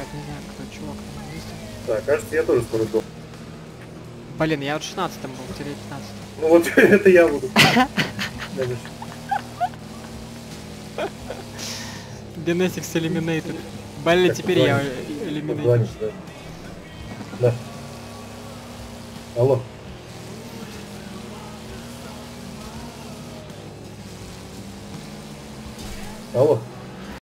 какая-то, не знаю, кто чувак там ездил. Так, кажется, я тоже скоро сдох. Блин, я вот 16-м был, или 15-м. Ну вот это я буду. Genetics Eliminated. Блин, Так, теперь я позвонишь. Eliminated. Позвонишь, да. Да. Алло. Алло.